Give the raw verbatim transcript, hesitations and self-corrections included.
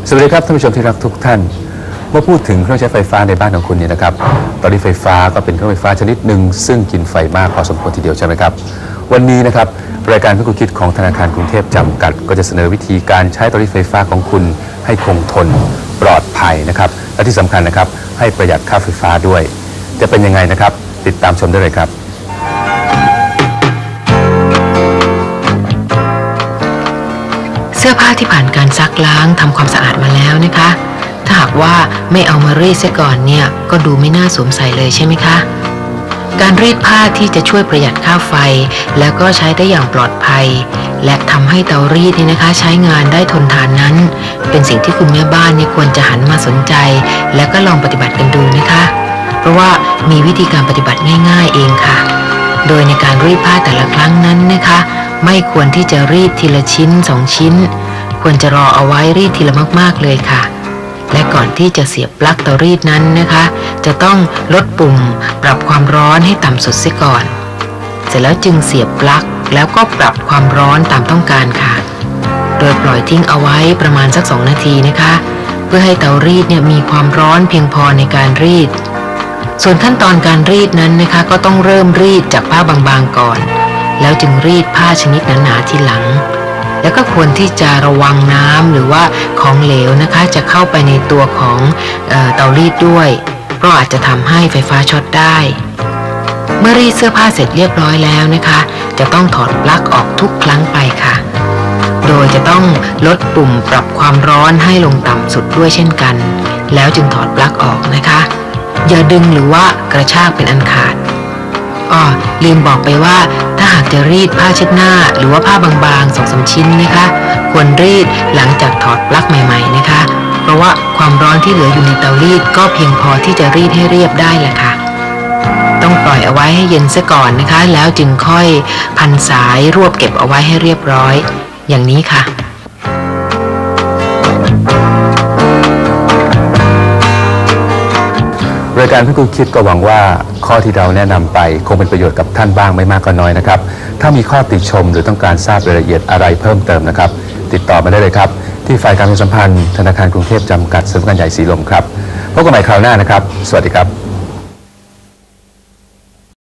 สวัสดีครับท่านผู้ชมที่รักทุกท่านเมื่อพูดถึงเครื่องใช้ไฟฟ้าในบ้านของคุณเนี่ยนะครับเตารีดไฟฟ้าก็เป็นเครื่องไฟฟ้าชนิดหนึ่งซึ่งกินไฟมากพอสมควรทีเดียวใช่ไหมครับวันนี้นะครับรายการเพื่อคุณคิดของธนาคารกรุงเทพจำกัดก็จะเสนอวิธีการใช้เตารีดไฟฟ้าของคุณให้คงทนปลอดภัยนะครับและที่สำคัญนะครับให้ประหยัดค่าไฟฟ้าด้วยจะเป็นยังไงนะครับติดตามชมได้เลยครับเสื้อผ้าที่ผ่านการซักล้างทำความสะอาดมาแล้วนะคะถ้าหากว่าไม่เอามารีดเสียก่อนเนี่ยก็ดูไม่น่าสวมใส่เลยใช่ไหมคะการรีดผ้าที่จะช่วยประหยัดค่าไฟแล้วก็ใช้ได้อย่างปลอดภัยและทำให้เตารีดนี่นะคะใช้งานได้ทนทานนั้นเป็นสิ่งที่คุณแม่บ้านนี่ควรจะหันมาสนใจแล้วก็ลองปฏิบัติกันดูนะคะเพราะว่ามีวิธีการปฏิบัติง่ายๆเองค่ะโดยในการรีดผ้าแต่ละครั้งนั้นนะคะไม่ควรที่จะรีดทีละชิ้นสองชิ้นควรจะรอเอาไว้รีดทีละมากๆเลยค่ะและก่อนที่จะเสียบปลั๊กเตารีดนั้นนะคะจะต้องลดปุ่มปรับความร้อนให้ต่ำสุดเสียก่อนเสร็จแล้วจึงเสียบปลั๊กแล้วก็ปรับความร้อนตามต้องการค่ะโดยปล่อยทิ้งเอาไว้ประมาณสักสองนาทีนะคะเพื่อให้เตารีดเนี่ยมีความร้อนเพียงพอในการรีดส่วนขั้นตอนการรีดนั้นนะคะก็ต้องเริ่มรีดจากผ้าบางๆก่อนแล้วจึงรีดผ้าชนิดหนาๆทีหลังแล้วก็ควรที่จะระวังน้ำหรือว่าของเหลวนะคะจะเข้าไปในตัวของเอ่อเตารีดด้วยเพราะอาจจะทำให้ไฟฟ้าช็อตได้เมื่อรีดเสื้อผ้าเสร็จเรียบร้อยแล้วนะคะจะต้องถอดปลั๊กออกทุกครั้งไปค่ะโดยจะต้องลดปุ่มปรับความร้อนให้ลงต่ำสุดด้วยเช่นกันแล้วจึงถอดปลั๊กออกนะคะอย่าดึงหรือว่ากระชากเป็นอันขาดอ๋อลืมบอกไปว่าถ้าหากจะรีดผ้าเช็ดหน้าหรือว่าผ้าบางๆ สองสาม ชิ้นนะคะควรรีดหลังจากถอดปลั๊กใหม่ๆนะคะเพราะว่าความร้อนที่เหลืออยู่ในเตารีดก็เพียงพอที่จะรีดให้เรียบได้แหละค่ะต้องปล่อยเอาไว้ให้เย็นซะก่อนนะคะแล้วจึงค่อยพันสายรวบเก็บเอาไว้ให้เรียบร้อยอย่างนี้ค่ะรายการเพื่อคุณคิดก็หวังว่าข้อที่เราแนะนำไปคงเป็นประโยชน์กับท่านบ้างไม่มากก็น้อยนะครับถ้ามีข้อติชมหรือต้องการทราบรายละเอียดอะไรเพิ่มเติมนะครับติดต่อมาได้เลยครับที่ฝ่ายการประชาสัมพันธ์ธนาคารกรุงเทพจำกัดสำนักงานใหญ่สีลมครับพบกันใหม่คราวหน้านะครับสวัสดีครับ